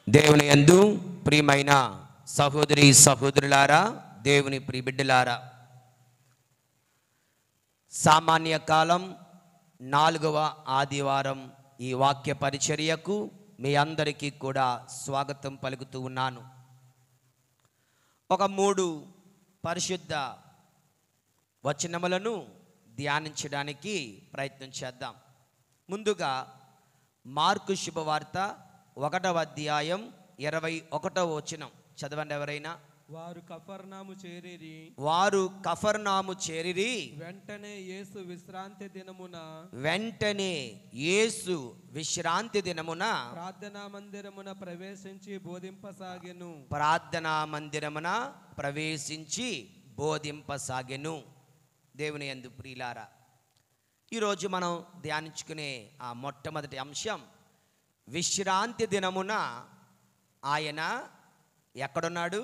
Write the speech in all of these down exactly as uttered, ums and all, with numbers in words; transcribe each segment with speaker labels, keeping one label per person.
Speaker 1: దేవుని యందు ప్రియమైన సహోదరి సహోదరులారా, దేవుని ప్రియ బిడ్డలారా, సామాన్య కాలం నాలుగవ ఆదివారం ఈ వాక్య పరిచర్యకు మీ అందరికీ కూడా స్వాగతం పలుకుతూ ఉన్నాను. ఒక మూడు పరిశుద్ధ వచనములను ధ్యానించడానికి ప్రయత్నం చేద్దాం. ముందుగా మార్కు శుభవార్త ఒకటవ అధ్యాయం ఇరవై ఒకటవ వచనం చదవండి ఎవరైనా.
Speaker 2: వారు కఫర్నాము చేరిరి
Speaker 1: వారు కఫర్నాము చేరిరి
Speaker 2: వెంటనే యేసు విశ్రాంతి దినమున
Speaker 1: వెంటనే యేసు విశ్రాంతి దినమున
Speaker 2: ప్రార్థనా మందిరమున ప్రవేశించి బోధింపసాగెను
Speaker 1: ప్రార్థనా మందిరమున ప్రవేశించి బోధింపసాగెను. దేవుని యందు ప్రియులారా, ఈరోజు మనం ధ్యానించుకునే ఆ మొట్టమొదటి అంశం, విశ్రాంతి దినమున ఆయన ఎక్కడున్నాడు?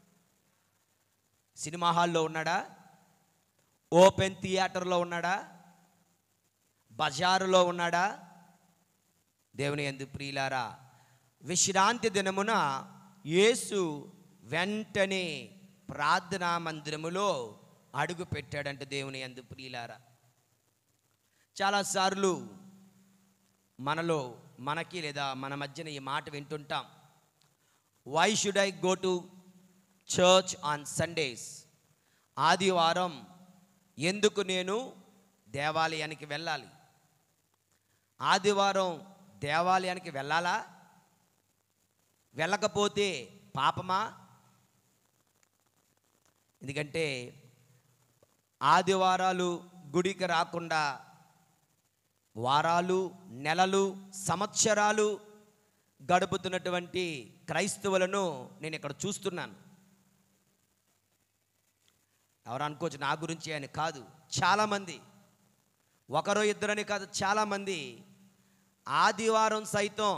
Speaker 1: సినిమా హాల్లో ఉన్నాడా? ఓపెన్ థియేటర్లో ఉన్నాడా? బజారులో ఉన్నాడా? దేవుని యందు ప్రియులారా, విశ్రాంతి దినమున యేసు వెంటనే ప్రార్థనా మందిరములో అడుగు పెట్టాడంటే దేవుని యందు ప్రియులారా, చాలాసార్లు మనలో మనకి లేదా మన మధ్యన ఈ మాట వింటుంటాం, why should I go to church on Sundays? ఆదివారం ఎందుకు నేను దేవాలయానికి వెళ్ళాలి? ఆదివారం దేవాలయానికి వెళ్ళాలా? వెళ్ళకపోతే పాపమా? ఎందుకంటే ఆదివారాలు గుడికి రాకుండా వారాలు, నెలలు, సంవత్సరాలు గడుపుతున్నటువంటి క్రైస్తవులను నేను ఇక్కడ చూస్తున్నాను. ఎవరు అనుకోవచ్చు నా గురించి అని కాదు, చాలామంది, ఒకరో ఇద్దరని కాదు, చాలామంది ఆదివారం సైతం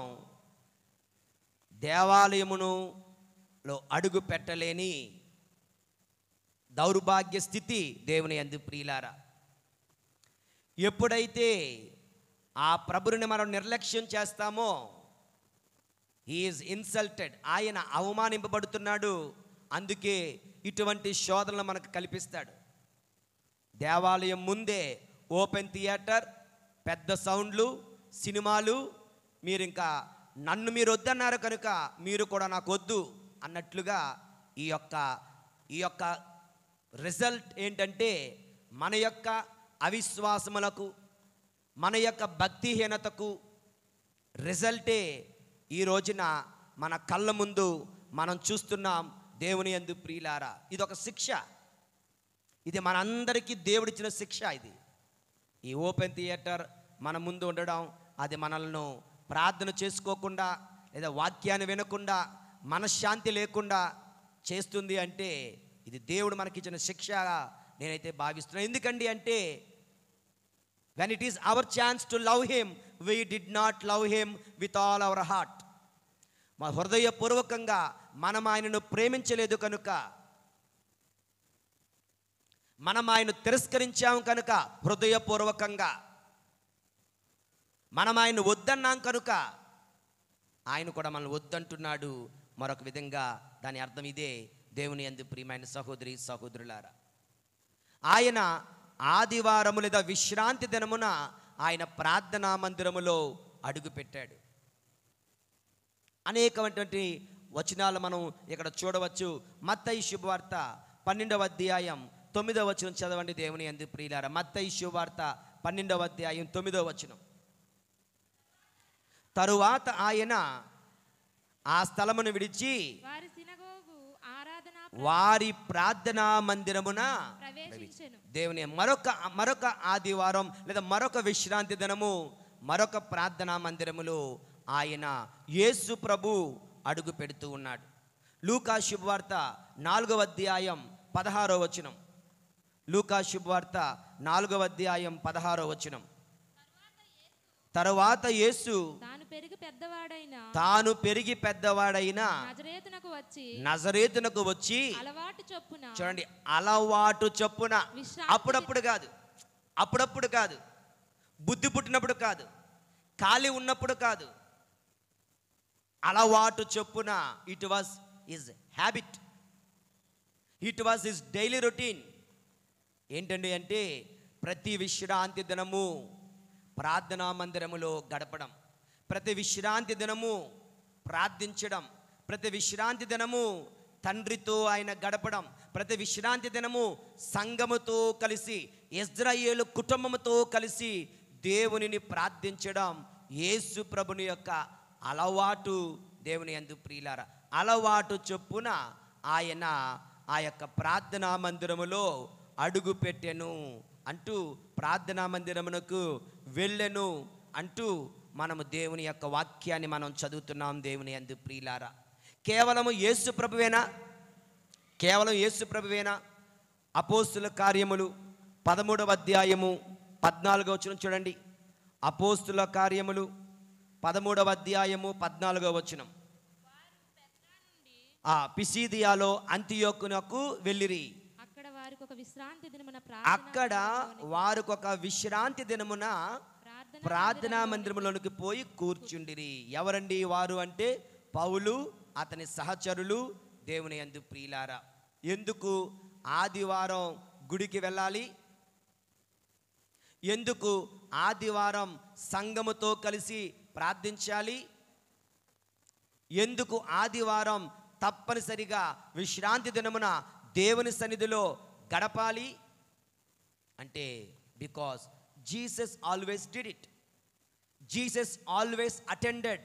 Speaker 1: దేవాలయమునులో అడుగు పెట్టలేని దౌర్భాగ్య స్థితి దేవుని యందు ప్రియులారా. ఎప్పుడైతే ఆ ప్రభుని మనం నిర్లక్ష్యం చేస్తామో, హీ ఈజ్ ఇన్సల్టెడ్, ఆయన అవమానింపబడుతున్నాడు. అందుకే ఇటువంటి శోధనలు మనకు కల్పిస్తాడు. దేవాలయం ముందే ఓపెన్ థియేటర్, పెద్ద సౌండ్లు, సినిమాలు, మీరు ఇంకా నన్ను మీరు వద్దన్నారు కనుక మీరు కూడా నాకు వద్దు అన్నట్లుగా ఈ యొక్క ఈ యొక్క రిజల్ట్ ఏంటంటే మన యొక్క అవిశ్వాసములకు, మన యొక్క భక్తిహీనతకు రిజల్టే ఈ రోజున మన కళ్ళ ముందు మనం చూస్తున్నాం. దేవుని యందు ప్రియులారా, ఇది ఒక శిక్ష, ఇది మనందరికీ దేవుడిచ్చిన శిక్ష. ఇది ఈ ఓపెన్ థియేటర్ మన ముందు ఉండడం, అది మనల్ని ప్రార్థన చేసుకోకుండా లేదా వాక్యాన్ని వినకుండా మనశ్శాంతి లేకుండా చేస్తుంది అంటే ఇది దేవుడు మనకిచ్చిన శిక్షగా నేనైతే భావిస్తున్నాను. ఎందుకండి అంటే when it is our chance to love him, we did not love him with all our heart. మా హృదయపూర్వకంగా మనం ఆయనను ప్రేమించలేదు కనుక, మనం ఆయన తిరస్కరించాం కనుక, హృదయపూర్వకంగా మనం ఆయన వద్దన్నాం కనుక ఆయన కూడా మనల్ని వద్దంటున్నాడు. మరొక విధంగా దాని అర్థం ఇదే. దేవుని యందు ప్రియమైన సహోదరి సహోదరులారా, ఆయన ఆదివారము లేదా విశ్రాంతి దినమున ఆయన ప్రార్థనా మందిరములో అడుగు పెట్టాడు. అనేకమైనటువంటి వచనాలు మనం ఇక్కడ చూడవచ్చు. మత్తయి శుభవార్త పన్నెండవ అధ్యాయం తొమ్మిదవ వచనం చదవండి దేవుని యందు ప్రియులారా. మత్తయి శుభవార్త పన్నెండవ అధ్యాయం తొమ్మిదవ వచనం. తరువాత ఆయన ఆ స్థలమును విడిచి వారి ప్రార్థనా మందిరమున దేవుని మరొక మరొక ఆదివారం లేదా మరొక విశ్రాంతి దినము మరొక ప్రార్థనా మందిరములో ఆయన యేసు ప్రభు అడుగు పెడుతూ ఉన్నాడు. లూకా శుభవార్త నాలుగవ అధ్యాయం పదహారో వచనం. లూకా శుభవార్త నాలుగవ అధ్యాయం పదహారో వచనం. తరువాత యేసు తాను పెరిగి పెద్దవాడైన తాను పెరిగి పెద్దవాడైన నజరేతునకు వచ్చి నజరేతునకు వచ్చి అలవాటు చొప్పున, చూడండి, అలవాటు చొప్పున, అప్పుడప్పుడు కాదు, అప్పుడప్పుడు కాదు, బుద్ధి పుట్టినప్పుడు కాదు, ఖాళీ ఉన్నప్పుడు కాదు, అలవాటు చొప్పున, it was his habit, it was his daily routine. ఏంటండి అంటే ప్రతి విశ్రాంతి దినము ప్రార్థనా మందిరములో గడపడం, ప్రతి విశ్రాంతి దినము ప్రార్థించడం, ప్రతి విశ్రాంతి దినము తండ్రితో ఆయన గడపడం, ప్రతి విశ్రాంతి దినము సంఘముతో కలిసి, ఇజ్రాయేలు కుటుంబముతో కలిసి దేవునిని ప్రార్థించడం యేసు ప్రభుని యొక్క అలవాటు. దేవుని యందు ప్రియులారా, అలవాటు చొప్పున ఆయన ఆ యొక్క ప్రార్థనా మందిరములో అడుగు పెట్టెను అంటూ, ప్రార్థనా మందిరమునకు వెళ్ళెను అంటూ మనము దేవుని యొక్క వాక్యాన్ని మనం చదువుతున్నాం. దేవుని యందు ప్రియులారా, కేవలము యేసు ప్రభువేనా? కేవలం యేసు ప్రభువేనా? అపోస్తుల కార్యములు పదమూడవ అధ్యాయము పద్నాలుగో వచనం చూడండి. అపోస్తుల కార్యములు పదమూడవ అధ్యాయము పద్నాలుగో వచనం. ఆ పిసిదియాలో అంతియోకునకు వెళ్ళిరి.
Speaker 3: అక్కడ వారికి ఒక విశ్రాంతి దినమున
Speaker 1: అక్కడ వారికి ఒక విశ్రాంతి దినమున ప్రార్థనా మందిరములోనికి పోయి కూర్చుండిరి. ఎవరండి వారు అంటే పౌలు, అతని సహచరులు. దేవుని యందు ప్రియులారా, ఎందుకు ఆదివారం గుడికి వెళ్ళాలి? ఎందుకు ఆదివారం సంఘముతో కలిసి ప్రార్థించాలి? ఎందుకు ఆదివారం తప్పనిసరిగా విశ్రాంతి దినమున దేవుని సన్నిధిలో గడపాలి అంటే, because Jesus always did it. Jesus always attended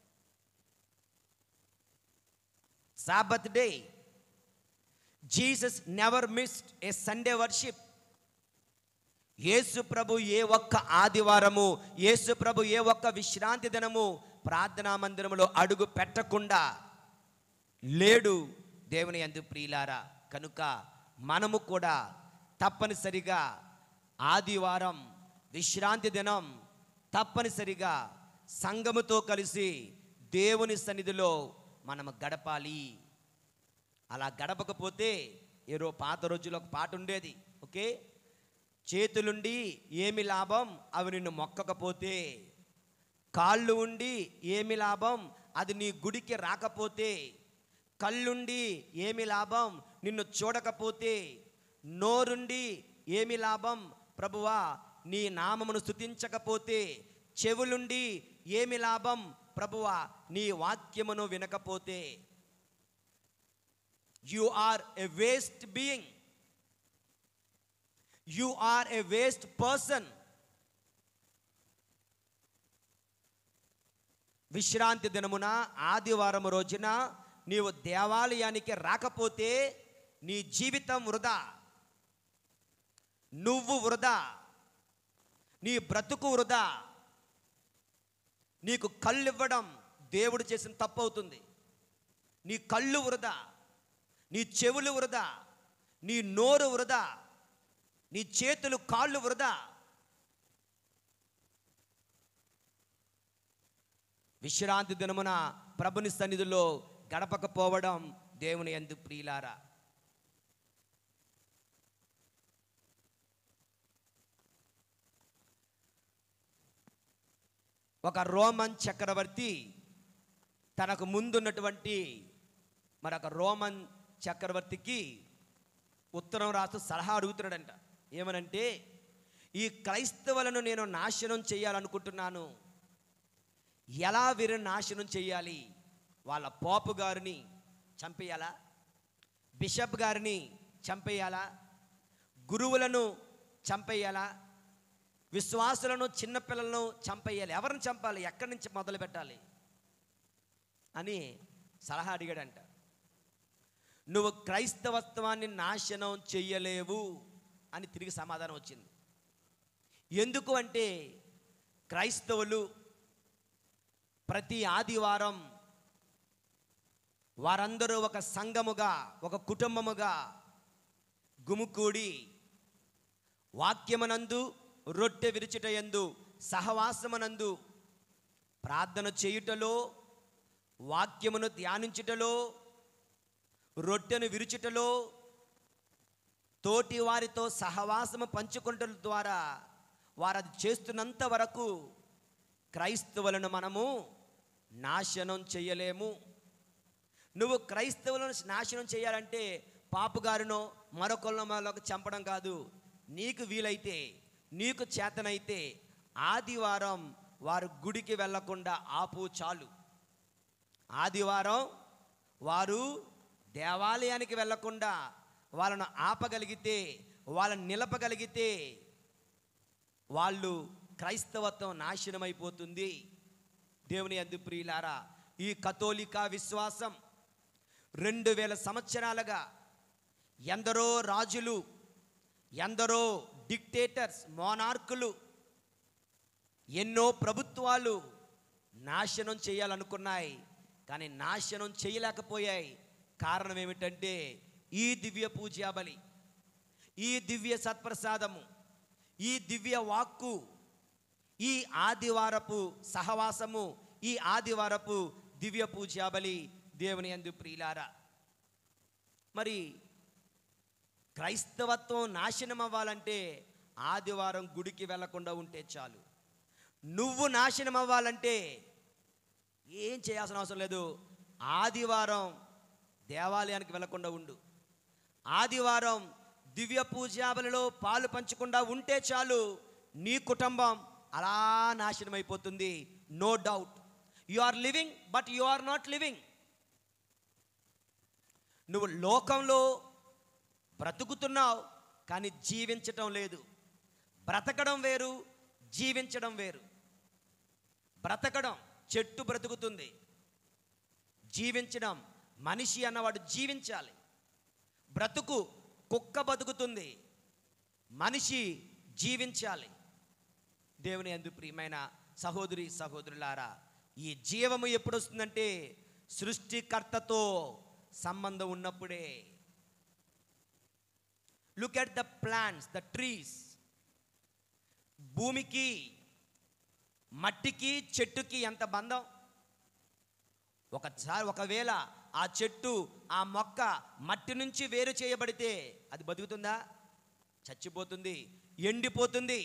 Speaker 1: sabbath day. Jesus never missed a Sunday worship. Yesu ప్రభు ఏ ఒక్క ఆదివారము, యేసు ప్రభు ఏ ఒక్క విశ్రాంతి దినము ప్రార్థనా మందిరములో అడుగు పెట్టకుండా లేడు. దేవుని యందు ప్రియులారా, కనుక మనము కూడా తప్పనిసరిగా ఆదివారం విశ్రాంతి దినం తప్పనిసరిగా సంఘముతో కలిసి దేవుని సన్నిధిలో మనము గడపాలి. అలా గడపకపోతే, ఏరో పాత రోజుల్లో ఒక పాట ఉండేది, ఓకే, చేతులుండి ఏమి లాభం అవి నిన్ను మొక్కకపోతే, కాళ్ళు ఉండి ఏమి లాభం అది నీ గుడికి రాకపోతే, కళ్ళుండి ఏమి లాభం నిన్ను చూడకపోతే, నోరుండి ఏమి లాభం ప్రభువా నీ నామమును స్తుతించకపోతే, చెవులుండి ఏమి లాభం ప్రభువా నీ వాక్యమును వినకపోతే. You are a waste being, you are a waste person. విశ్రాంతి దినమున ఆదివారం రోజున నీవు దేవాలయానికి రాకపోతే నీ జీవితం వృధా, నువ్వు వృధా, నీ బ్రతుకు వృధా. నీకు కళ్ళు ఇవ్వడం దేవుడు చేసిన తప్పు అవుతుంది. నీ కళ్ళు వృధా, నీ చెవులు వృధా, నీ నోరు వృధా, నీ చేతులు కాళ్ళు వృధా. విశ్రాంతి దినమున ప్రభుని సన్నిధిలో గడపకపోవడం దేవుని యందు ప్రియులారా. ఒక రోమన్ చక్రవర్తి తనకు ముందున్నటువంటి మరొక రోమన్ చక్రవర్తికి ఉత్తరం రాస్తూ సలహా అడుగుతున్నాడంట. ఏమనంటే, ఈ క్రైస్తవులను నేను నాశనం చేయాలనుకుంటున్నాను. ఎలా వీరిని నాశనం చేయాలి? వాళ్ళ పోపు గారిని చంపేయాలా? బిషప్ గారిని చంపేయాలా? గురువులను చంపేయాలా? విశ్వాసులను, చిన్నపిల్లలను చంపేయాలి? ఎవరిని చంపాలి? ఎక్కడి నుంచి మొదలు పెట్టాలి అని సలహా అడిగాడంట. నువ్వు క్రైస్తవత్వాన్ని నాశనం చెయ్యలేవు అని తిరిగి సమాధానం వచ్చింది. ఎందుకు అంటే, క్రైస్తవులు ప్రతి ఆదివారం వారందరూ ఒక సంఘముగా, ఒక కుటుంబముగా గుమికూడి వాక్యమునందు, రొట్టె విరుచుటయందు, సహవాసమునందు, ప్రార్థన చేయుటలో, వాక్యమును ధ్యానించుటలో, రొట్టెను విరుచుటలో, తోటి వారితో సహవాసము పంచుకుంటల ద్వారా వారు అది చేస్తున్నంత వరకు క్రైస్తవులను మనము నాశనం చేయలేము. నువ్వు క్రైస్తవులను నాశనం చేయాలంటే పాపుగారినో మరొకరినో మరొక చంపడం కాదు. నీకు వీలైతే, నీకు చేతనైతే ఆదివారం వారు గుడికి వెళ్ళకుండా ఆపు చాలు. ఆదివారం వారు దేవాలయానికి వెళ్ళకుండా వాళ్ళను ఆపగలిగితే, వాళ్ళని నిలపగలిగితే వాళ్ళు క్రైస్తవత్వం నాశనమైపోతుంది. దేవుని యందు ప్రియులారా, ఈ కథోలికా విశ్వాసం రెండు వేల సంవత్సరాలుగా ఎందరో రాజులు, ఎందరో డిక్టేటర్స్, మోనార్కులు, ఎన్నో ప్రభుత్వాలు నాశనం చేయాలనుకున్నాయి, కానీ నాశనం చేయలేకపోయాయి. కారణం ఏమిటంటే ఈ దివ్య పూజా బలి, ఈ దివ్య సత్ప్రసాదము, ఈ దివ్య వాక్కు, ఈ ఆదివారపు సహవాసము, ఈ ఆదివారపు దివ్య పూజా బలి. దేవుని యందు ప్రియులారా, మరి క్రైస్తవత్వం నాశనం అవ్వాలంటే ఆదివారం గుడికి వెళ్లకుండా ఉంటే చాలు. నువ్వు నాశనం అవ్వాలంటే ఏం చేయాల్సిన అవసరం లేదు. ఆదివారం దేవాలయానికి వెళ్లకుండా ఉండు. ఆదివారం దివ్య పూజాబలిలో పాలు పంచకుండా ఉంటే చాలు. నీ కుటుంబం అలా నాశనం అయిపోతుంది. No doubt. You are living but you are not living. నువ్వు లోకంలో బ్రతుకుతున్నావు కానీ జీవించటం లేదు. బ్రతకడం వేరు, జీవించడం వేరు. బ్రతకడం చెట్టు బ్రతుకుతుంది, జీవించడం మనిషి అన్నవాడు జీవించాలి. బ్రతుకు కుక్క బతుకుతుంది, మనిషి జీవించాలి. దేవుని యందు ప్రియమైన సహోదరి సహోదరులారా, ఈ జీవము ఎప్పుడు వస్తుందంటే సృష్టికర్తతో సంబంధం ఉన్నప్పుడే. Look at the plants, the trees. భూమికి, మట్టికి, చెట్టుకి ఎంత బంధం. ఒకసారి ఒకవేళ ఆ చెట్టు, ఆ మొక్క మట్టి నుంచి వేరు చేయబడితే అది బతుకుతుందా? చచ్చిపోతుంది, ఎండిపోతుంది.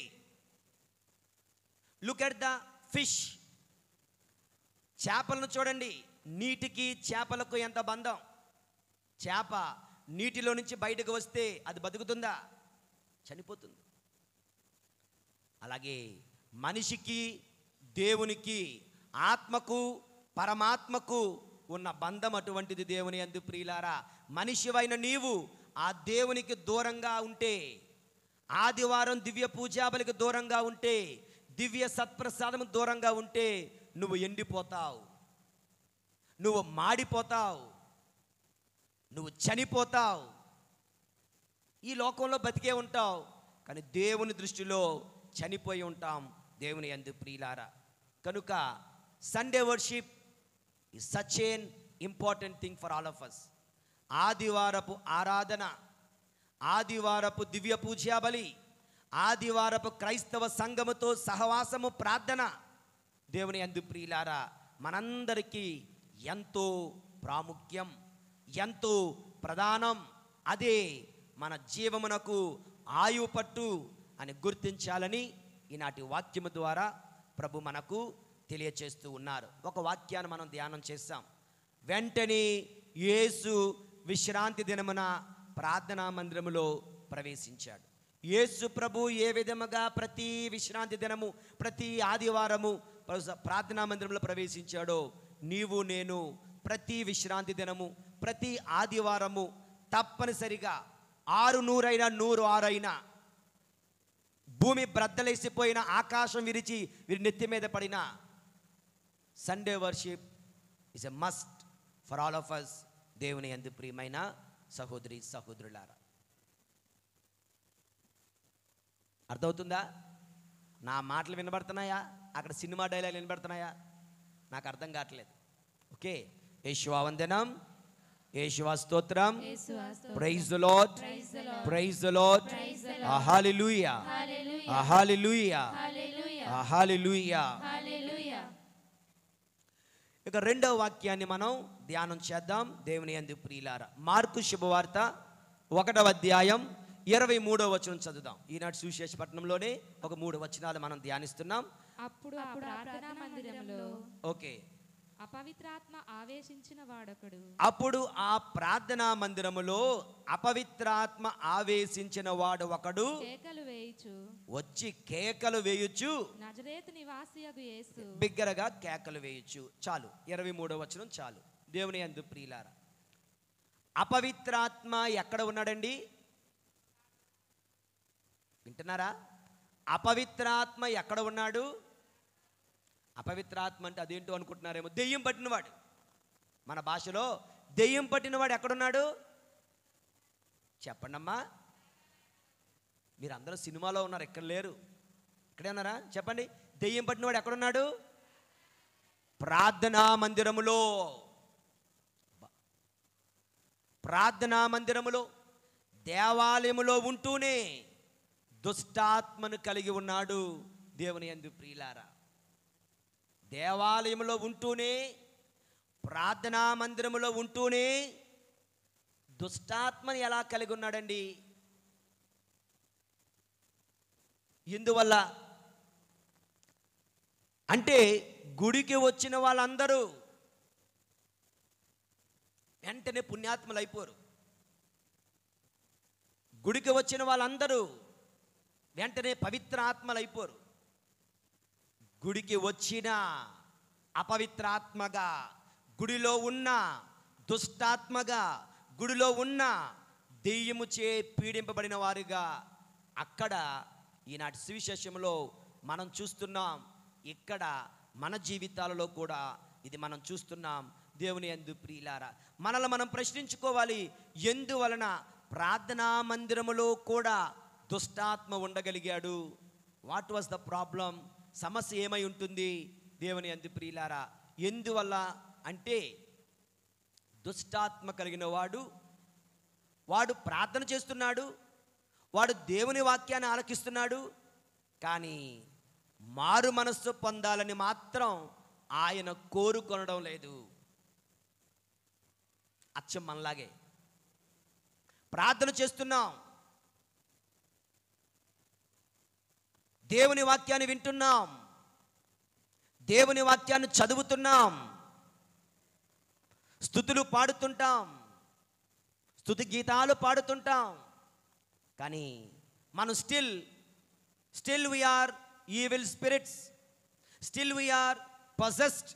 Speaker 1: Look at the fish. చేపలను చూడండి, నీటికి చేపలకు ఎంత బంధం. చేప నీటిలో నుంచి బయటకు వస్తే అది బతుకుతుందా? చనిపోతుంది. అలాగే మనిషికి, దేవునికి, ఆత్మకు, పరమాత్మకు ఉన్న బంధం అటువంటిది. దేవుని యందు ప్రియులారా, మనిషివైన నీవు ఆ దేవునికి దూరంగా ఉంటే, ఆదివారం దివ్య పూజాబలికి దూరంగా ఉంటే, దివ్య సత్ప్రసాదం దూరంగా ఉంటే నువ్వు ఎండిపోతావు, నువ్వు మాడిపోతావు, నువ్వు చనిపోతావు. ఈ లోకంలో బతికే ఉంటావు కానీ దేవుని దృష్టిలో చనిపోయి ఉంటాం. దేవుని యందు ప్రియులారా, కనుక Sunday worship is such an important thing for all of us. ఆదివారపు ఆరాధన, ఆదివారపు దివ్య పూజా బలి, ఆదివారపు క్రైస్తవ సంఘముతో సహవాసము, ప్రార్థన, దేవుని యందు ప్రియులారా మనందరికీ ఎంతో ప్రాముఖ్యం, ఎంతో ప్రధానం. అదే మన జీవమునకు ఆయు పట్టు అని గుర్తించాలని ఈనాటి వాక్యము ద్వారా ప్రభు మనకు తెలియచేస్తూ ఉన్నారు. ఒక వాక్యాన్ని మనం ధ్యానం చేస్తాం. వెంటనే యేసు విశ్రాంతి దినమున ప్రార్థనా మందిరములో ప్రవేశించాడు. యేసు ప్రభు ఏ విధముగా ప్రతి విశ్రాంతి దినము, ప్రతి ఆదివారము ప్రార్థనా మందిరంలో ప్రవేశించాడో, నీవు నేను ప్రతి విశ్రాంతి దినము, ప్రతి ఆదివారము తప్పనిసరిగా ఆరు నూరైనా నూరు ఆరైనా, భూమి బ్రద్దలేసిపోయిన, ఆకాశం విరిచి వీరి నెత్తి మీద పడిన, Sunday worship is a must for all of us. దేవుని యందు ప్రియమైన సహోదరి సహోదరులారా, అర్థమవుతుందా? నా మాటలు వినబడుతున్నాయా? అక్కడ సినిమా డైలాగ్ వినబడుతున్నాయా? నాకు అర్థం కావట్లేదు. ఓకే, యేషువా వందనం, యేషువా స్తోత్రం, praise the Lord, praise the Lord, hallelujah, hallelujah, hallelujah. ఇక రెండవ వాక్యాన్ని మనం ధ్యానం చేద్దాం. దేవుని యందు ప్రియులారా, మార్కు శుభవార్త ఒకటవ అధ్యాయం ఇరవై మూడవ వచనం చదువుదాం. ఈనాటి సువిశేష పట్టణంలోనే ఒక మూడు వచనాలు మనం ధ్యానిస్తున్నాం.
Speaker 3: అప్పుడు ఆ ప్రార్థనా మందిరములో
Speaker 1: ఓకే
Speaker 3: అపవిత్రాత్మ ఆవేశించిన వాడొకడు
Speaker 1: అప్పుడు ఆ ప్రార్థనా మందిరములో అపవిత్రాత్మ ఆవేశించిన వాడు ఒకడు
Speaker 3: కేకలు వేయుచు
Speaker 1: వచ్చి కేకలు వేయుచు,
Speaker 3: నజరేతు నివాసియగు యేసు
Speaker 1: బిగ్గరగా కేకలు వేయుచు. చాలు, ఇరవై మూడో వచనం చాలు. దేవుని యందు ప్రియులారా, అపవిత్రాత్మ ఎక్కడ ఉన్నాడండి? వింటున్నారా? అపవిత్రాత్మ ఎక్కడ ఉన్నాడు? అపవిత్రాత్మ అంటే అదేంటో అనుకుంటున్నారేమో. దెయ్యం పట్టినవాడు. మన భాషలో దెయ్యం పట్టినవాడు ఎక్కడున్నాడు చెప్పండమ్మా. మీరు అందరూ సినిమాలో ఉన్నారు, ఎక్కడ లేరు. ఇక్కడే ఉన్నారా? చెప్పండి. దెయ్యం పట్టినవాడు ఎక్కడున్నాడు? ప్రార్థనా మందిరములో. ప్రార్థనా మందిరములో, దేవాలయములో ఉంటూనే దుష్టాత్మను కలిగి ఉన్నాడు. దేవుని యందు ప్రియులారా, దేవాలయంలో ఉంటూనే, ప్రార్థనా మందిరములో ఉంటూనే దుష్టాత్మని ఎలా కలిగి ఉన్నాడండి? ఎందువల్ల అంటే గుడికి వచ్చిన వాళ్ళందరూ వెంటనే పుణ్యాత్మలు అయిపోరు. గుడికి వచ్చిన వాళ్ళందరూ వెంటనే పవిత్ర ఆత్మలు అయిపోరు. గుడికి వచ్చిన అపవిత్రాత్మగా, గుడిలో ఉన్న దుష్టాత్మగా, గుడిలో ఉన్న దెయ్యము చే పీడింపబడిన వారుగా అక్కడ ఈనాటి సువిశేషంలో మనం చూస్తున్నాం. ఇక్కడ మన జీవితాలలో కూడా ఇది మనం చూస్తున్నాం. దేవుని యందు ప్రియులారా, మనల్ని మనం ప్రశ్నించుకోవాలి. ఎందువలన ప్రార్థనా మందిరములో కూడా దుష్టాత్మ ఉండగలిగాడు? What was the problem? సమస్య ఏమై ఉంటుంది? దేవుని యందు ప్రియులారా, ఎందువల్ల అంటే దుష్టాత్మ కలిగిన వాడు వాడు ప్రార్థన చేస్తున్నాడు, వాడు దేవుని వాక్యాన్ని ఆలకిస్తున్నాడు, కానీ మారు మనస్సు పొందాలని మాత్రం ఆయన కోరుకొనడం లేదు. అచ్చం మనలాగే ప్రార్థన చేస్తున్నాం, దేవుని వాక్యాన్ని వింటున్నాం, దేవుని వాక్యాన్ని చదువుతున్నాం, స్తుతులు పాడుతుంటాం, స్తుతి గీతాలు పాడుతుంటాం, కానీ మనం still still we are evil spirits, still we are possessed,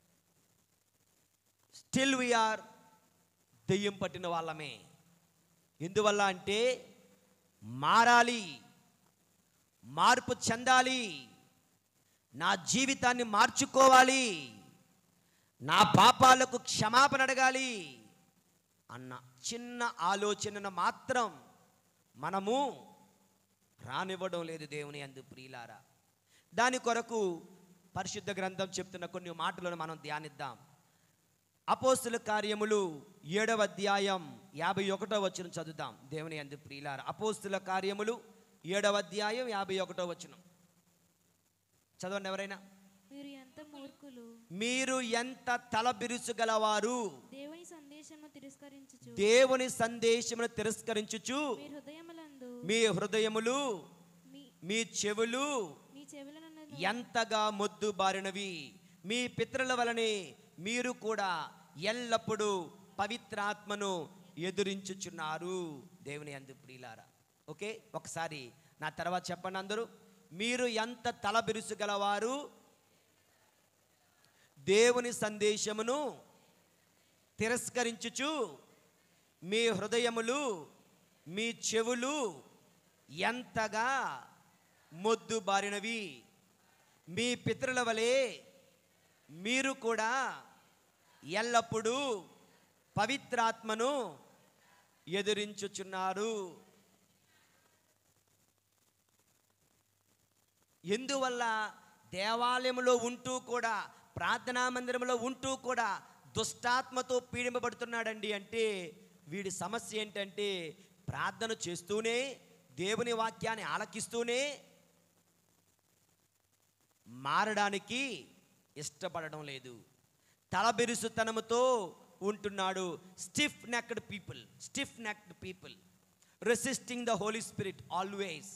Speaker 1: still we are దెయ్యం పట్టిన వాళ్ళమే. ఎందువల్ల అంటే మారాలి, మార్పు చెందాలి, నా జీవితాన్ని మార్చుకోవాలి, నా పాపాలకు క్షమాపణ అడగాలి అన్న చిన్న ఆలోచనను మాత్రం మనము రానివ్వడం లేదు. దేవుని యందు ప్రియులారా, దాని కొరకు పరిశుద్ధ గ్రంథం చెప్తున్న కొన్ని మాటలను మనం ధ్యానిద్దాం. అపోస్తుల కార్యములు ఏడవ అధ్యాయం యాభై ఒకటో వచనం చదువుదాం. దేవుని యందు ప్రియులారా, అపోస్తుల కార్యములు ఏడవ అధ్యాయం యాభై ఒకటో వచనం చదవండి ఎవరైనా.
Speaker 3: మీరు ఎంత మూర్ఖులు,
Speaker 1: మీరు ఎంత తలబిరుసుగలవారు,
Speaker 3: దేవుని సందేశమును తిరస్కరించుచు
Speaker 1: దేవుని సందేశమును తిరస్కరించుచు
Speaker 3: మీ హృదయములందు
Speaker 1: మీ హృదయములు
Speaker 3: మీ-
Speaker 1: మీ చెవులు
Speaker 3: మీ చెవులను
Speaker 1: ఎంతగా మొద్దు బారినవి, మీ పితరుల వలనే మీరు కూడా ఎల్లప్పుడూ పవిత్రాత్మను ఎదురించుచున్నారు. దేవుని యందు ప్రియులారా, ఓకే, ఒకసారి నా తర్వాత చెప్పండి అందరూ. మీరు ఎంత తలబిరుసుగలవారు, దేవుని సందేశమును తిరస్కరించుచు మీ హృదయములు మీ చెవులు ఎంతగా మొద్దు బారినవి, మీ పితరుల వలె మీరు కూడా ఎల్లప్పుడూ పవిత్రాత్మను ఎదిరించుచున్నారు. ఎందువల్ల దేవాలయంలో ఉంటూ కూడా, ప్రార్థనా మందిరంలో ఉంటూ కూడా దుష్టాత్మతో పీడింపబడుతున్నాడండి అంటే వీడి సమస్య ఏంటంటే ప్రార్థన చేస్తూనే, దేవుని వాక్యాన్ని ఆలకిస్తూనే మారడానికి ఇష్టపడడం లేదు, తలబిరుసుతనముతో ఉంటున్నాడు. Stiff necked people, stiff necked people resisting the Holy Spirit always.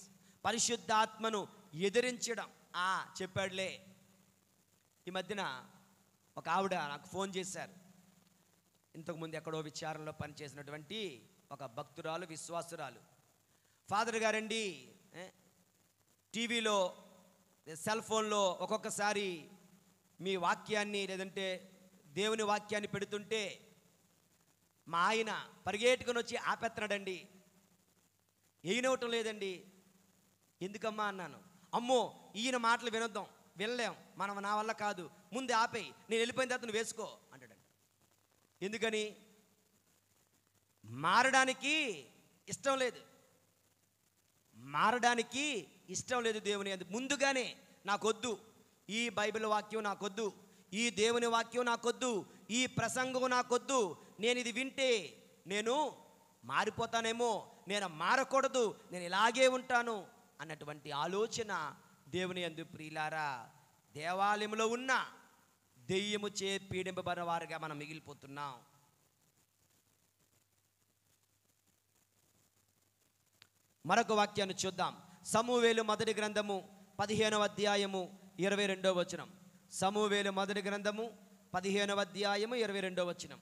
Speaker 1: పరిశుద్ధాత్మను ఎదిరించడం. ఆ చెప్పాడులే, ఈ మధ్యన ఒక ఆవిడ నాకు ఫోన్ చేశారు. ఇంతకుముందు ఎక్కడో విచారణలో పనిచేసినటువంటి ఒక భక్తురాలు, విశ్వాసురాలు. ఫాదర్ గారండి, ఏ, టీవీలో సెల్ ఫోన్లో ఒక్కొక్కసారి మీ వాక్యాన్ని లేదంటే దేవుని వాక్యాన్ని పెడుతుంటే మా ఆయన పరిగెట్టుకుని వచ్చి ఆపేస్తున్నాడండి, ఏయినవటం లేదండి. ఎందుకమ్మా అన్నాను. అమ్మో ఈయన మాటలు వినొద్దాం, వినలేం, మనం నా వల్ల కాదు, ముందు ఆపేయి, నేను వెళ్ళిపోయిన తర్వాత నువ్వు వేసుకో అంటాడండి. ఎందుకని? మారడానికి ఇష్టం లేదు, మారడానికి ఇష్టం లేదు దేవుని అందు. ముందుగానే నాకొద్దు, ఈ బైబిల్ వాక్యం నాకొద్దు, ఈ దేవుని వాక్యం నాకొద్దు, ఈ ప్రసంగం నాకొద్దు, నేను ఇది వింటే నేను మారిపోతానేమో, నేను మారకూడదు, నేను ఇలాగే ఉంటాను అన్నటువంటి ఆలోచన దేవుని యందు ప్రియులారా దేవాలయంలో ఉన్న దెయ్యము చే పీడింపబడిన వారుగా మనం మిగిలిపోతున్నాం. మరొక వాక్యాన్ని చూద్దాం. సమూవేలు మొదటి గ్రంథము పదిహేనవ అధ్యాయము ఇరవై రెండవ వచనం. సమూవేలు మొదటి గ్రంథము పదిహేనవ అధ్యాయము ఇరవై రెండవ వచనం.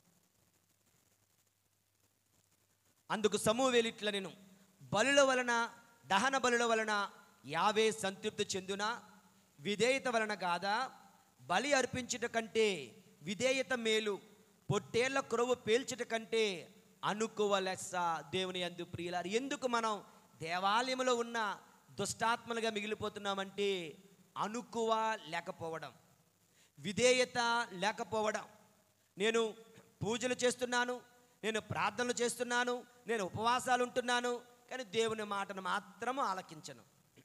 Speaker 1: అందుకు సమూవేలు ఇట్లా, నేను బలుల వలన దహన బలుల వలన యావే సంతృప్తి చెందున విధేయత వలన కాదా? బలి అర్పించుట కంటే విధేయత మేలు, పొట్టేళ్ల క్రొవ్వు పేల్చుట కంటే అనుకువ లెస్స. దేవుని యందు ప్రియులారు, ఎందుకు మనం దేవాలయంలో ఉన్న దుష్టాత్మలుగా మిగిలిపోతున్నామంటే అనుకువ లేకపోవడం, విధేయత లేకపోవడం. నేను పూజలు చేస్తున్నాను, నేను ప్రార్థనలు చేస్తున్నాను, నేను ఉపవాసాలు ఉంటున్నాను, కానీ దేవుని మాటను మాత్రము ఆలకించను,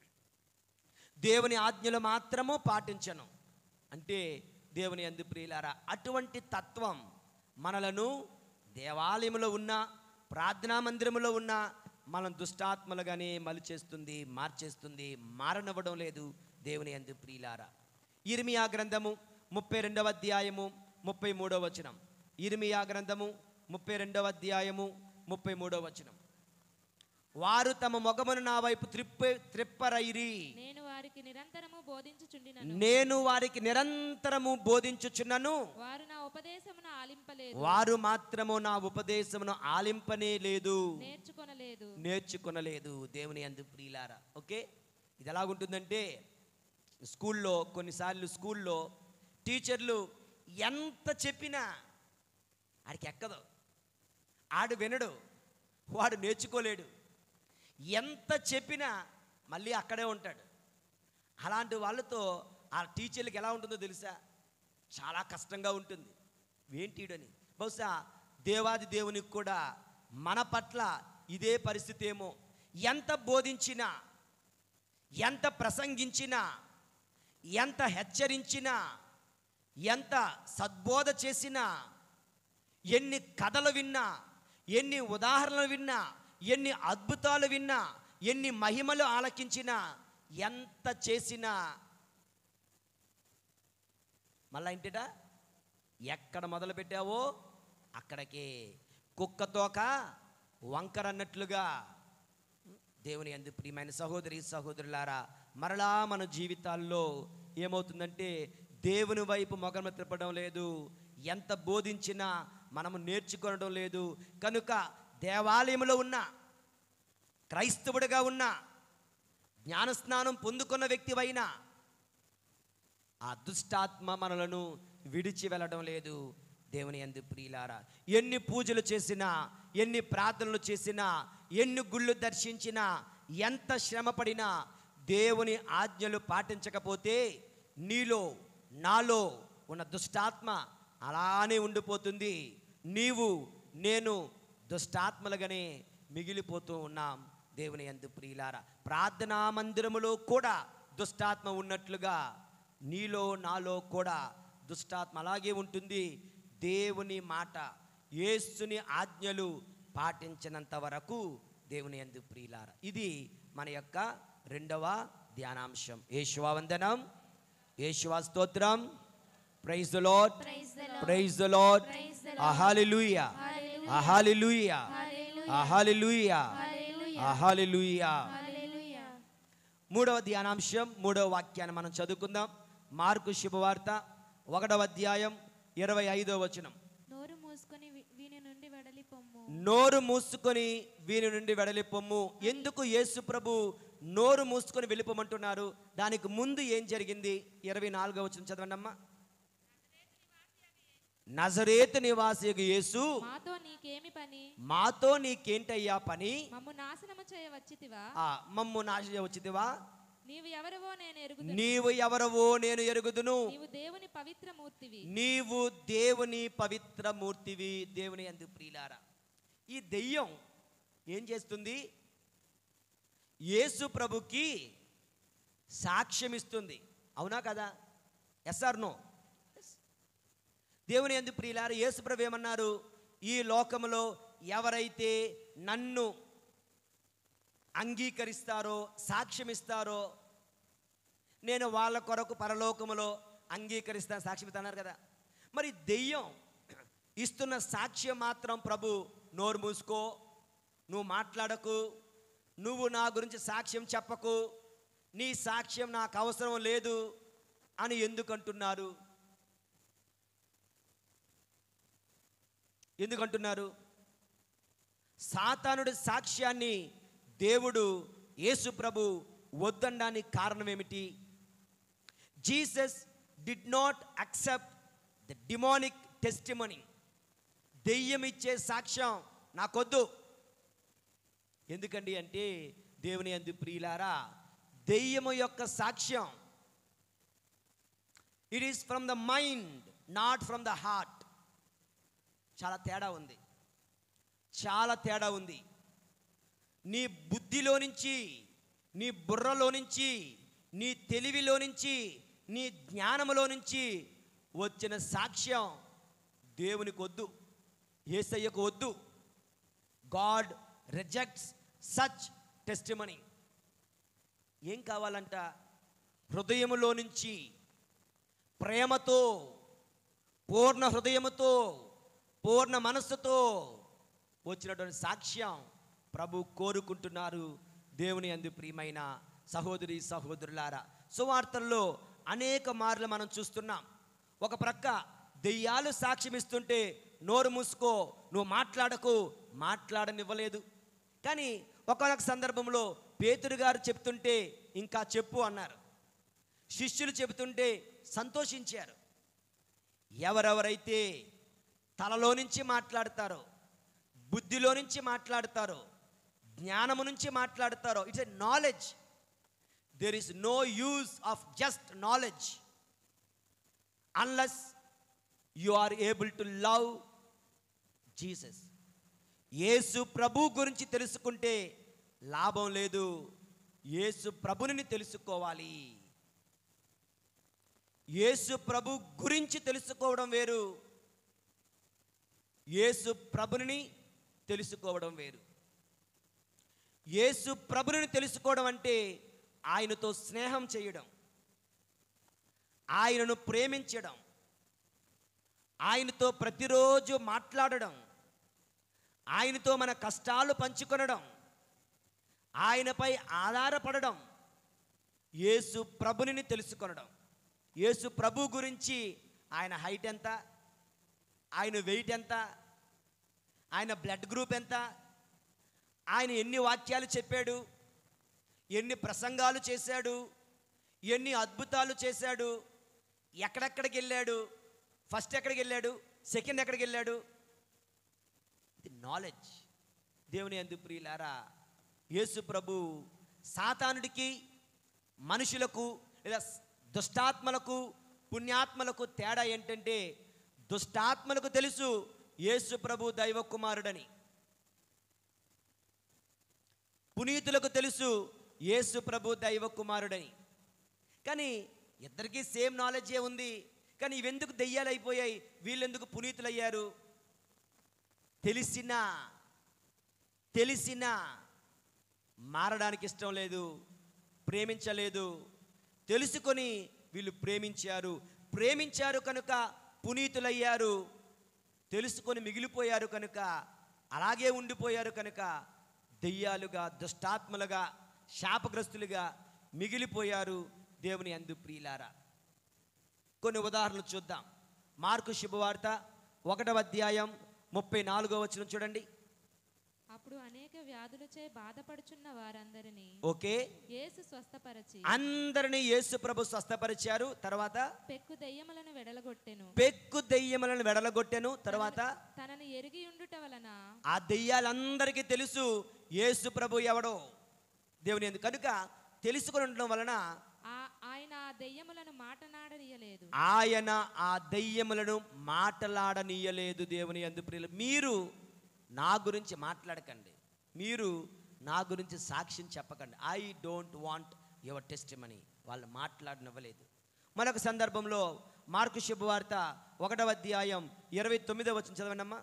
Speaker 1: దేవుని ఆజ్ఞలు మాత్రము పాటించను అంటే దేవుని యందు ప్రియులారా అటువంటి తత్వం మనలను దేవాలయంలో ఉన్న, ప్రార్థనా మందిరంలో ఉన్న మనం దుష్టాత్మలుగానే మలిచేస్తుంది, మార్చేస్తుంది, మారనివ్వడం లేదు దేవుని యందు ప్రియులారా. ఇర్మియా గ్రంథము ముప్పై రెండవ అధ్యాయము ముప్పై మూడవ వచనం. ఇర్మియా గ్రంథము ముప్పై రెండవ అధ్యాయము ముప్పై మూడవ వచనం. వారు తమ మొగమును నా వైపు త్రిప్ప త్రిప్పరైరి,
Speaker 3: నేను వారికి నిరంతరము బోధించుచుండినను,
Speaker 1: నేను వారికి నిరంతరము బోధించుచున్నను,
Speaker 3: వారు నా ఉపదేశమును ఆలింపలేదు,
Speaker 1: వారు మాత్రము నా ఉపదేశమును ఆలింపనే లేదు,
Speaker 3: నేర్చుకొనలేదు
Speaker 1: నేర్చుకొనలేదు దేవుని యందు ప్రియులారా. ఓకే, ఇది ఎలాగుంటుందంటే స్కూల్లో కొన్నిసార్లు స్కూల్లో టీచర్లు ఎంత చెప్పినా ఆడికి ఎక్కదు, ఆడు వినడు, వాడు నేర్చుకోలేడు, ఎంత చెప్పినా మళ్ళీ అక్కడే ఉంటాడు. అలాంటి వాళ్ళతో ఆ టీచర్లకు ఎలా ఉంటుందో తెలుసా? చాలా కష్టంగా ఉంటుంది. ఏంటిడని బహుశా దేవాది దేవునికి కూడా మన పట్ల ఇదే పరిస్థితి ఏమో. ఎంత బోధించినా, ఎంత ప్రసంగించినా, ఎంత హెచ్చరించినా, ఎంత సద్బోధ చేసినా, ఎన్ని కథలు విన్నా, ఎన్ని ఉదాహరణలు విన్నా, ఎన్ని అద్భుతాలు విన్నా, ఎన్ని మహిమలు ఆలకించినా, ఎంత చేసినా మళ్ళా ఇంటిట ఎక్కడ మొదలు పెట్టావో అక్కడికే కుక్కతోక వంకర అన్నట్లుగా. దేవుని యందు ప్రియమైన సహోదరి సహోదరులారా, మరలా మన జీవితాల్లో ఏమవుతుందంటే దేవుని వైపు మొగము తిప్పడం లేదు, ఎంత బోధించినా మనము నేర్చుకోవడం లేదు. కనుక దేవాలయంలో ఉన్న క్రైస్తవుడిగా ఉన్న జ్ఞానస్నానం పొందుకున్న వ్యక్తివైనా ఆ దుష్టాత్మ మనలను విడిచి వెళ్ళడం లేదు దేవుని యందు ప్రియులారా. ఎన్ని పూజలు చేసినా, ఎన్ని ప్రార్థనలు చేసినా, ఎన్ని గుళ్ళు దర్శించినా, ఎంత శ్రమపడినా దేవుని ఆజ్ఞలు పాటించకపోతే నీలో నాలో ఉన్న దుష్టాత్మ అలానే ఉండిపోతుంది. నీవు నేను దుష్టాత్మలుగానే మిగిలిపోతూ ఉన్నాం దేవుని యందు ప్రియులారా. ప్రార్థనా మందిరములో కూడా దుష్టాత్మ ఉన్నట్లుగా నీలో నాలో కూడా దుష్టాత్మ అలాగే ఉంటుంది. దేవుని మాట, యేసుని ఆజ్ఞలు పాటించినంత వరకు దేవుని యందు ప్రియులారా. ఇది మన యొక్క రెండవ ధ్యానాంశం. యేషువా వందనం, యేషువా స్తోత్రం. Praise the Lord, praise the Lord, hallelujah, hallelujah, hallelujah, hallelujah. మూడవ ధ్యానాంశం, మూడవ వాక్యాన్ని మనం చదువుకుందాం. మార్కు శుభవార్త ఒకటవ అధ్యాయం ఇరవై ఐదో వచనం.
Speaker 3: నోరు మూసుకొని వీ- వీని నుండి వెడలి పొమ్ము.
Speaker 1: నోరు మూసుకొని వీని నుండి వెడలి పొమ్ము. ఎందుకు యేసు ప్రభు నోరు మూసుకొని వెళ్ళిపోమంటున్నారు? దానికి ముందు ఏం జరిగింది? ఇరవై నాలుగో వచనం చదవండి అమ్మా. నజరేతు నివాసియగు యేసు,
Speaker 3: మాతో నీకేమి పని?
Speaker 1: మాతో నీకేంటయ్యా పని?
Speaker 3: మమ్ము నాశనము చేయ వచ్చితివా?
Speaker 1: ఆ మమ్ము నాశ వచ్చిదివా?
Speaker 3: నీవు ఎవరివో నేను ఎరుగుదును.
Speaker 1: నీవు ఎవరవో నేను ఎరుగుదును.
Speaker 3: నీవు దేవుని పవిత్ర మూర్తివి.
Speaker 1: నీవు దేవుని పవిత్ర మూర్తివి. దేవుని యందు ప్రియులారా, ఈ దెయ్యం ఏం చేస్తుంది? యేసు ప్రభుకి సాక్ష్యం ఇస్తుంది. అవునా కదా? Yes or no? దేవుని యందు ప్రియులారా, యేసు ప్రభు ఏమన్నారు? ఈ లోకములో ఎవరైతే నన్ను అంగీకరిస్తారో, సాక్ష్యం ఇస్తారో, నేను వాళ్ళ కొరకు పరలోకములో అంగీకరిస్తాను, సాక్ష్యం ఇస్తాను కదా. మరి దెయ్యం ఇస్తున్న సాక్ష్యం మాత్రం ప్రభు నోరు మూసుకో, నువ్వు మాట్లాడకు, నువ్వు నా గురించి సాక్ష్యం చెప్పకు, నీ సాక్ష్యం నాకు అవసరం లేదు అని ఎందుకంటున్నారు? ఎందుకంటున్నారు? సాతానుడి సాక్ష్యాన్ని దేవుడు యేసు ప్రభు వద్దనడానికి కారణం ఏమిటి? Jesus did not accept the demonic testimony. దెయ్యం ఇచ్చే సాక్ష్యం నాకొద్దు. ఎందుకండి అంటే, దేవుని యందు ప్రియులారా, దెయ్యము యొక్క సాక్ష్యం it is from the mind, not from the heart. చాలా తేడా ఉంది, చాలా తేడా ఉంది. నీ బుద్ధిలో నుంచి, నీ బుర్రలో నుంచి, నీ తెలివిలో నుంచి, నీ జ్ఞానములో నుంచి వచ్చిన సాక్ష్యం దేవునికి వద్దు, యేసయ్యకు వద్దు. God rejects such testimony. ఏం కావాలంట? హృదయములో నుంచి ప్రేమతో, పూర్ణ హృదయముతో, పూర్ణ మనస్సుతో వచ్చినటువంటి సాక్ష్యం ప్రభు కోరుకుంటున్నారు. దేవుని యందు ప్రియమైన సహోదరి సహోదరులారా, సువార్తల్లో అనేక మార్లు మనం చూస్తున్నాం. ఒక ప్రక్క దెయ్యాలు సాక్ష్యం ఇస్తుంటే నోరు మూసుకో, నువ్వు మాట్లాడకు, మాట్లాడనివ్వలేదు. కానీ ఒకనొక సందర్భంలో పేతురు గారు చెప్తుంటే ఇంకా చెప్పు అన్నారు. శిష్యులు చెబుతుంటే సంతోషించారు. ఎవరెవరైతే తలలో నుంచి మాట్లాడతారో, బుద్ధిలో నుంచి మాట్లాడతారో, జ్ఞానము నుంచి మాట్లాడతారో, it's a knowledge. There is no use of just knowledge unless you are able to love Jesus. Yesu ప్రభు గురించి తెలుసుకుంటే లాభం లేదు, యేసు ప్రభుని తెలుసుకోవాలి. యేసు ప్రభు గురించి తెలుసుకోవడం వేరు, యేసు ప్రభుని తెలుసుకోవడం వేరు. యేసు ప్రభుని తెలుసుకోవడం అంటే ఆయనతో స్నేహం చేయడం, ఆయనను ప్రేమించడం, ఆయనతో ప్రతిరోజు మాట్లాడడం, ఆయనతో మన కష్టాలు పంచుకొనడం, ఆయనపై ఆధారపడడం, యేసు ప్రభుని తెలుసుకొనడం. యేసు ప్రభు గురించి ఆయన హైట్ ఎంత, ఆయన వెయిట్ ఎంత, ఆయన బ్లడ్ గ్రూప్ ఎంత, ఆయన ఎన్ని వాక్యాలు చెప్పాడు, ఎన్ని ప్రసంగాలు చేశాడు, ఎన్ని అద్భుతాలు చేశాడు, ఎక్కడెక్కడికి వెళ్ళాడు, ఫస్ట్ ఎక్కడికి వెళ్ళాడు, సెకండ్ ఎక్కడికి వెళ్ళాడు, ఇది నాలెడ్జ్. దేవుని యందు ప్రియులారా, యేసు ప్రభు సాతానుడికి, మనుషులకు లేదా దుష్టాత్మలకు, పుణ్యాత్మలకు తేడా ఏంటంటే, దుష్టాత్మలకు తెలుసు యేసు ప్రభు దైవ కుమారుడని, పునీతులకు తెలుసు యేసు ప్రభు దైవ కుమారుడని. కానీ ఇద్దరికీ సేమ్ నాలెడ్జే ఉంది. కానీ ఇవెందుకు దెయ్యాలు అయిపోయాయి, వీళ్ళెందుకు పునీతులయ్యారు? తెలిసినా తెలిసినా మారడానికి ఇష్టం లేదు, ప్రేమించలేదు. తెలుసుకొని వీళ్ళు ప్రేమించారు, ప్రేమించారు కనుక పునీతులయ్యారు. తెలుసుకొని మిగిలిపోయారు కనుక, అలాగే ఉండిపోయారు కనుక దెయ్యాలుగా, దుష్టాత్మలుగా, శాపగ్రస్తులుగా మిగిలిపోయారు. దేవుని యందు ప్రియులారా, కొన్ని ఉదాహరణలు చూద్దాం. మార్కు శుభవార్త ఒకటవ అధ్యాయం ముప్పై నాలుగో వచనం చూడండి.
Speaker 3: అప్పుడు అనేక వ్యాధులచే బాధపడుచున్న వారందరినీ
Speaker 1: ఓకే,
Speaker 3: యేసు స్వస్థపరచి
Speaker 1: అందరినీ యేసు ప్రభు స్వస్థపరిచారు. తర్వాత
Speaker 3: పెక్కు దెయ్యములను వెడలగొట్టెను.
Speaker 1: పెక్కు దెయ్యములను వెడలగొట్టెను. తర్వాత
Speaker 3: తనను ఎరిగి ఉండుట వలన
Speaker 1: ఆ దెయ్యాలందరికీ తెలుసు యేసు ప్రభు ఎవడో దేవుని యందు. కనుక తెలుసుకొని ఉండడం వలన
Speaker 3: ఆ- ఆయన ఆ దెయ్యములను మాటనాడనీయలేదు.
Speaker 1: ఆయన ఆ దెయ్యములను మాటలాడనీయలేదు. దేవుని యందు ప్రియులు, మీరు నా గురించి మాట్లాడకండి, మీరు నా గురించి సాక్ష్యం చెప్పకండి. I don't want your testimony. వాళ్ళు మాట్లాడనివ్వలేదు. మరొక సందర్భంలో మార్కు శుభవార్త ఒకటవ అధ్యాయం ఇరవై తొమ్మిదవ వచనం చదవండమ్మా.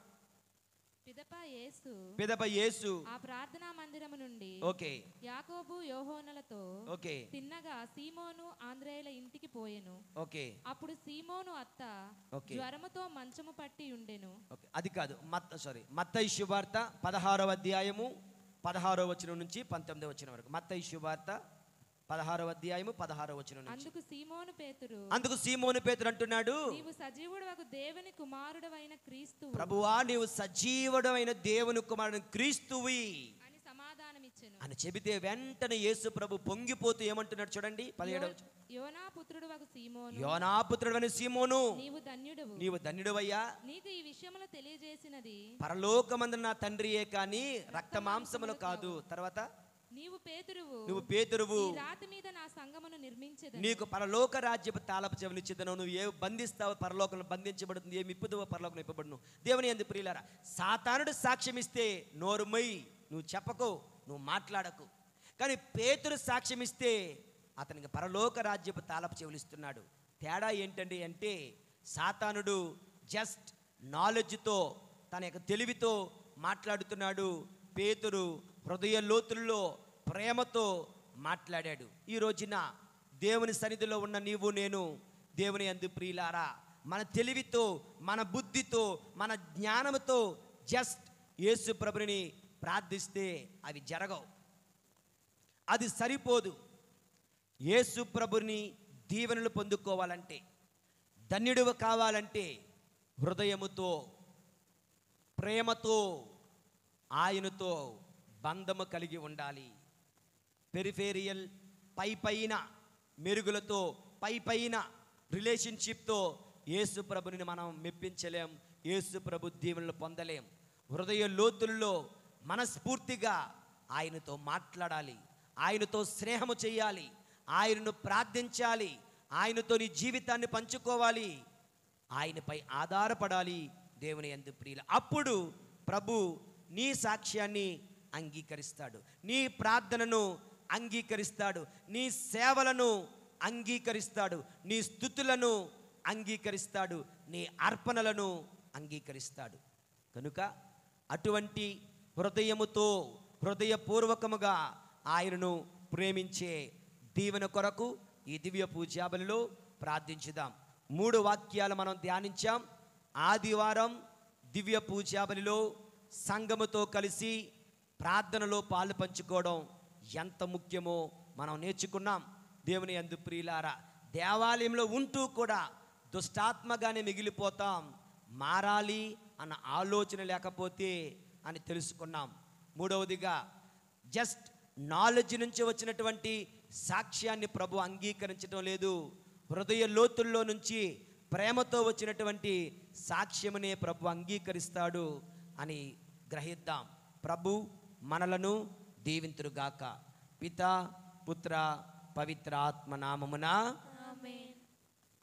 Speaker 3: పిదప యేసు
Speaker 1: పిదప యేసు
Speaker 3: ఆ ప్రార్థనా మందిరము నుండి
Speaker 1: ఓకే
Speaker 3: యాకోబు యోహోనులతో
Speaker 1: ఓకే
Speaker 3: తిన్నగా సీమోను ఆంద్రేయుల ఇంటికి పోయెను.
Speaker 1: ఓకే
Speaker 3: అప్పుడు సీమోను అత్త
Speaker 1: ఓకే.
Speaker 3: జ్వరముతో మంచము పట్టి ఉండెను.
Speaker 1: ఓకే అది కాదు, మత్ సారీ మత్తయి శుభవార్త పదహారవ అధ్యాయము పదహారవ వచనం నుంచి పంతొమ్మిదవ వచనం వరకు. మత్తయి శుభవార్త పదహారవ అధ్యాయము పదహారవ వచనం నుంచి.
Speaker 3: అందుకు సీమోను పేతురు
Speaker 1: అందుకు సీమోను పేతురు అంటున్నాడు,
Speaker 3: నీవు సజీవుడవగు దేవుని కుమారుడవైన క్రీస్తువు
Speaker 1: ప్రభువా నీవు సజీవుడమైన దేవుని కుమారుడు క్రీస్తువి
Speaker 3: అని సమాధానమిచ్చెను.
Speaker 1: అని చెబితే వెంటనే యేసు ప్రభు పొంగిపోతూ ఏమంటున్నాడు చూడండి పదిహేడవ వచనం.
Speaker 3: యోనా పుత్రుడవగు సీమోను
Speaker 1: యోనాపుత్రుడైన సీమోను
Speaker 3: నీవు ధన్యుడవు.
Speaker 1: నీవు ధన్యుడవయ్యా,
Speaker 3: నీకు ఈ విషయములో తెలియజేసినది
Speaker 1: పరలోకమందున నా తండ్రియే కానీ రక్త మాంసములు కాదు. తర్వాత
Speaker 3: నీవు పేతురువు.
Speaker 1: నువ్వు పేతురువు,
Speaker 3: ఈ రాతి మీద నా సంగమును నిర్మించెదను.
Speaker 1: నీకు పరలోక రాజ్యపు తాళపు చెవులు ఇచ్చేదను. నువ్వు ఏ బంధిస్తావు పరలోకంలో బంధించబడుతుంది, ఏమి ఇప్పుదువో పరలోకంలో ఇప్పబడును. దేవుని యందు ప్రియులారా, సాతానుడు సాక్ష్యం ఇస్తే నోరుమై, నువ్వు చెప్పకు, నువ్వు మాట్లాడకు. కానీ పేతురు సాక్ష్యం ఇస్తే అతనికి పరలోక రాజ్యపు తాళపు చెవులు ఇస్తున్నాడు. తేడా ఏంటండి అంటే, సాతానుడు జస్ట్ నాలెడ్జ్తో తన యొక్క తెలివితో మాట్లాడుతున్నాడు. పేతురు హృదయ లోతుల్లో ప్రేమతో మాట్లాడాడు. ఈ రోజున దేవుని సన్నిధిలో ఉన్న నీవు నేను, దేవుని యందు ప్రియులారా, మన తెలివితో, మన బుద్ధితో, మన జ్ఞానంతో జస్ట్ యేసు ప్రభుని ప్రార్థిస్తే అవి జరగవు, అది సరిపోదు. యేసు ప్రభుని దీవెనలు పొందుకోవాలంటే, ధన్యుడు కావాలంటే హృదయముతో, ప్రేమతో, ఆయనతో బంధము కలిగి ఉండాలి. పెరిఫేరియల్ పై పైన మెరుగులతో, పై పైన రిలేషన్షిప్తో యేసు ప్రభుని మనం మెప్పించలేం, యేసు ప్రభు దీవెనలు పొందలేం. హృదయ లోతుల్లో మనస్ఫూర్తిగా ఆయనతో మాట్లాడాలి, ఆయనతో స్నేహము చేయాలి, ఆయనను ప్రార్థించాలి, ఆయనతో నీ జీవితాన్ని పంచుకోవాలి, ఆయనపై ఆధారపడాలి. దేవుని యందు ప్రియులు, అప్పుడు ప్రభు నీ సాక్ష్యాన్ని అంగీకరిస్తాడు, నీ ప్రార్థనను అంగీకరిస్తాడు, నీ సేవలను అంగీకరిస్తాడు, నీ స్తుతులను అంగీకరిస్తాడు, నీ అర్పణలను అంగీకరిస్తాడు. కనుక అటువంటి హృదయముతో, హృదయపూర్వకముగా ఆయనను ప్రేమించే దీవెన కొరకు ఈ దివ్య పూజాబలిలో ప్రార్థించుదాం. మూడు వాక్యాలు మనం ధ్యానించాం. ఆదివారం దివ్య పూజాబలిలో సంఘముతో కలిసి ప్రార్థనలో పాలు పంచుకోవడం ఎంత ముఖ్యమో మనం నేర్చుకున్నాం. దేవుని యందు ప్రియులారా, దేవాలయంలో ఉంటూ కూడా దుష్టాత్మగానే మిగిలిపోతాం, మారాలి అన్న ఆలోచన లేకపోతే అని తెలుసుకున్నాం. మూడవదిగా జస్ట్ నాలెడ్జ్ నుంచి వచ్చినటువంటి సాక్ష్యాన్ని ప్రభు అంగీకరించడం లేదు, హృదయ లోతుల్లో నుంచి ప్రేమతో వచ్చినటువంటి సాక్ష్యమునే ప్రభు అంగీకరిస్తాడు అని గ్రహిద్దాం. ప్రభు మనలను దీవింతురుగాక. పితా పుత్ర పవిత్ర ఆత్మ నామమున